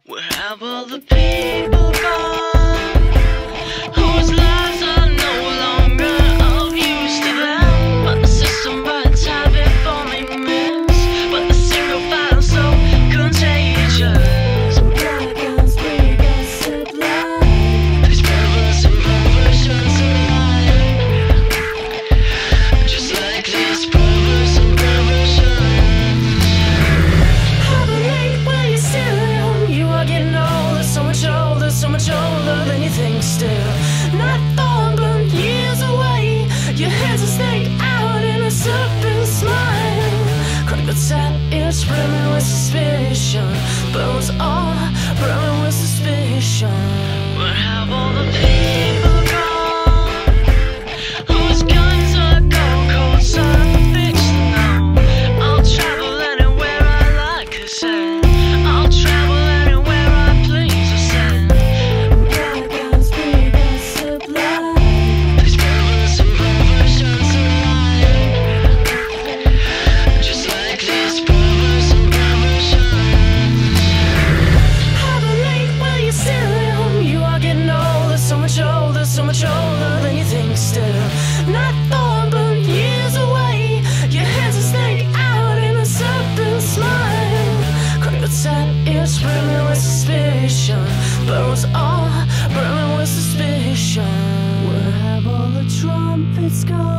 Where have all the people gone whose lives are no longer of use to them? But the system burns habit forming myths, but the single file so contagious. Dragons bring us supply. These perverse and perversions of life, just like these perverse and perversions. Have a late where you're still young. You are getting older, so much older than you think still. Not born but years away. Your head's a snake out in a serpent smile. Crooked sat is brimming with suspicion. Bones all brimming with suspicion. Where have all the people gone whose guns are gold cold son bitch now? I'll travel anywhere I like, they said. I'll travel anywhere I please, I said. Dragons bring us supply. These perverse and perversions of life, just like these perverse and perversions. Have a late where you're still young. You are getting older, so much older than you think still. Not born but years away. Your head's a snake out in a serpent smile. Crooked sat is brimming with suspicion. Bones all brimming with suspicion. Where have all the trumpets gone?